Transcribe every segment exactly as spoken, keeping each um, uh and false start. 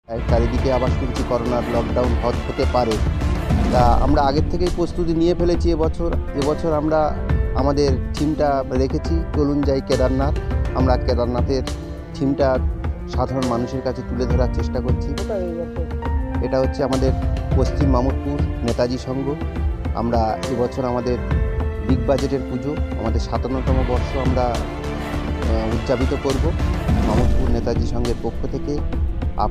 চারিদিকে আবার শুনছি করোনার লকডাউন হতে পারে, তা আমরা আগের থেকেই প্রস্তুতি নিয়ে ফেলেছি। এবছর এবছর আমরা আমাদের থিমটা রেখেছি চলুন যাই কেদারনাথ। আমরা কেদারনাথের থিমটা সাধারণ মানুষের কাছে তুলে ধরার চেষ্টা করছি। এটা হচ্ছে আমাদের পশ্চিম মামুদপুর নেতাজি সংঘ। আমরা এবছর আমাদের বিগ বাজেটের পুজো, আমাদের সাতান্নতম বর্ষ আমরা উদযাপিত করব মামুদপুর নেতাজি সংঘের পক্ষ থেকে। আপ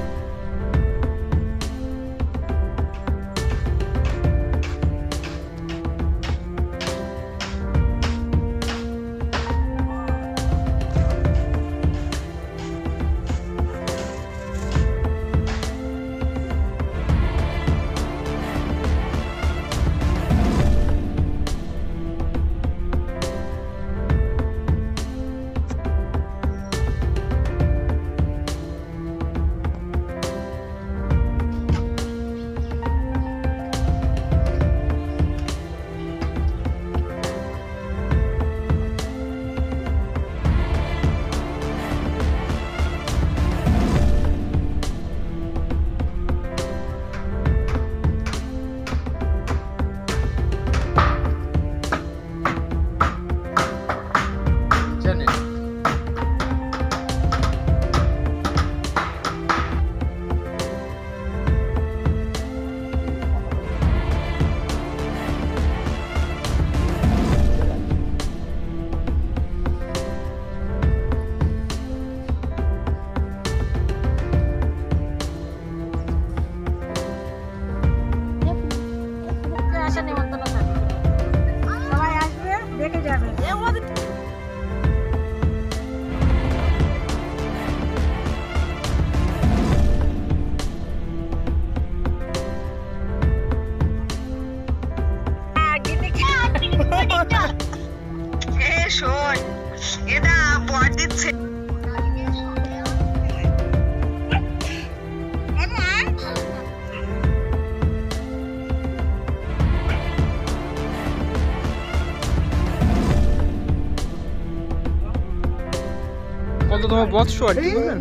কততম বৎস আর কি বলবেন?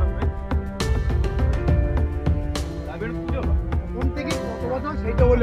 কোন থেকে কত বছর সেইটা বলে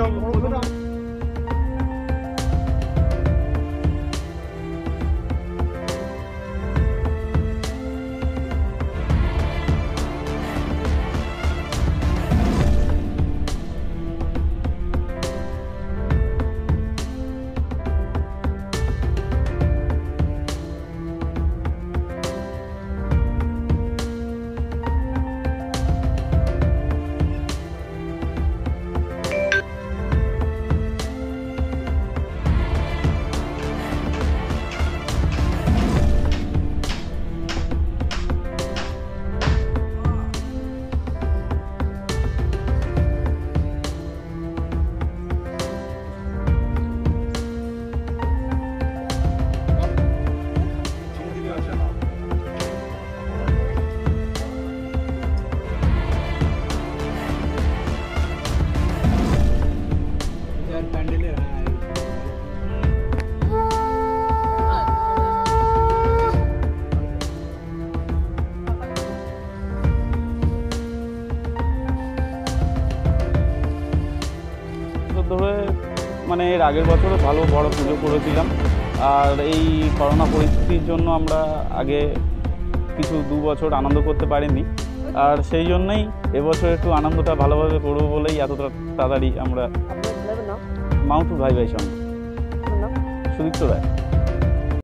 মানে এর আগের বছরও ভালো বড় পুজো করেছিলাম, আর এই করোনা পরিস্থিতির জন্য আমরা আগে কিছু দু বছর আনন্দ করতে পারিনি, আর সেই জন্যই এবছর একটু আনন্দটা ভালোভাবে করবো বলেই এতটা তাড়াতাড়ি আমরা মাউন্ট ভাই ভাই সঙ্গে সুদীপ্ত রায়।